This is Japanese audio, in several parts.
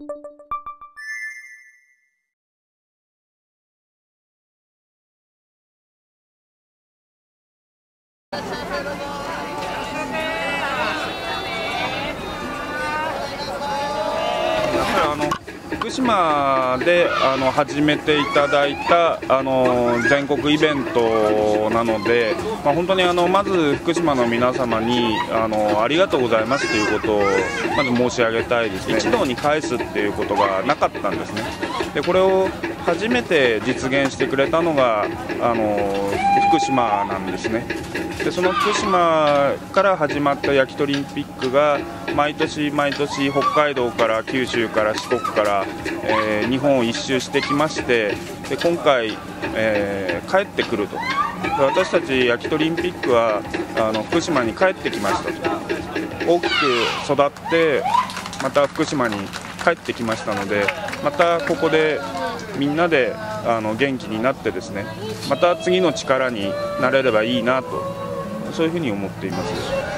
福島で始めていただいた全国イベントなので、本当にまず福島の皆様にありがとうございますということをまず申し上げたいですね。一堂に会すっていうことがなかったんですね。でこれを初めて実現してくれたのが福島なんですね。でその福島から始まった焼き鳥オリンピックが毎年毎年北海道から九州から四国から、日本を一周してきまして、で今回、帰ってくると。で私たち焼き鳥オリンピックは福島に帰ってきましたと。大きく育ってまた福島に帰ってきましたので、またここでみんなで元気になってですね、また次の力になれればいいなと、そういうふうに思っています。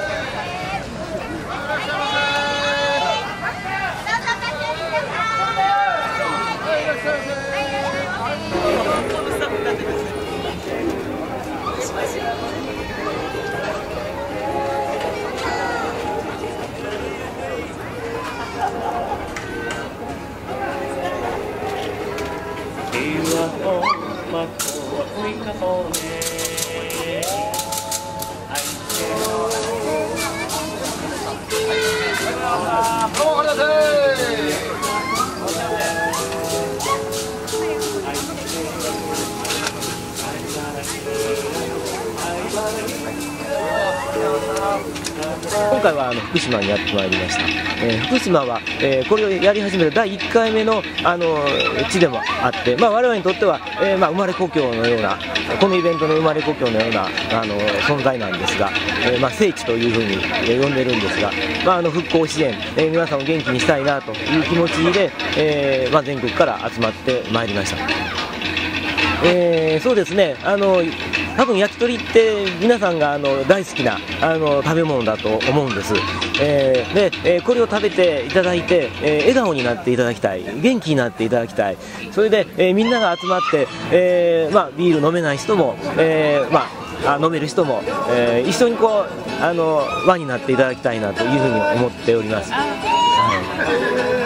今回は福島にやってまいりました。福島は、これをやり始めた第1回目の、地でもあって、我々にとっては、生まれ故郷のような、このイベントの生まれ故郷のような存在なんですが、聖地というふうに、呼んでるんですが、復興支援、皆さんを元気にしたいなという気持ちで、全国から集まってまいりました。そうですね、多分焼き鳥って皆さんが大好きな食べ物だと思うんです。で、これを食べていただいて、笑顔になっていただきたい、元気になっていただきたい、それで、みんなが集まって、ビール飲めない人も、飲める人も、一緒に輪になっていただきたいなというふうに思っております。はい